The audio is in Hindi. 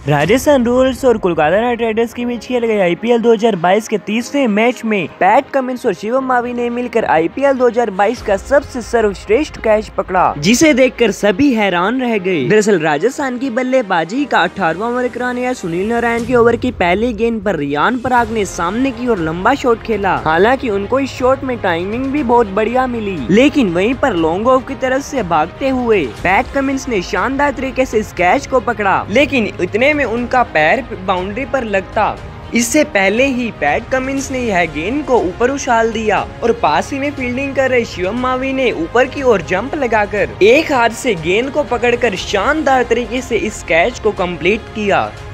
राजस्थान रॉयल्स और कोलकाता नाइट राइडर्स के बीच खेले गए आईपीएल 2022 के तीसरे मैच में पैट कमिंस और शिवम मावी ने मिलकर आईपीएल 2022 का सबसे सर्वश्रेष्ठ कैच पकड़ा, जिसे देखकर सभी हैरान रह गए। दरअसल राजस्थान की बल्लेबाजी का 18वां ओवर कराने आया सुनील नारायण के ओवर की पहली गेंद पर रियान पराग ने सामने की ओर लंबा शॉट खेला। हालांकि उनको इस शॉट में टाइमिंग भी बहुत बढ़िया मिली, लेकिन वहीं पर लॉन्ग ऑफ की तरफ से भागते हुए पैट कमिंस ने शानदार तरीके से इस कैच को पकड़ा, लेकिन इतने में उनका पैर बाउंड्री पर लगता। इससे पहले ही पैट कमिंस ने यह गेंद को ऊपर उछाल दिया और पास ही में फील्डिंग कर रहे शिवम मावी ने ऊपर की ओर जंप लगाकर एक हाथ से गेंद को पकड़कर शानदार तरीके से इस कैच को कंप्लीट किया।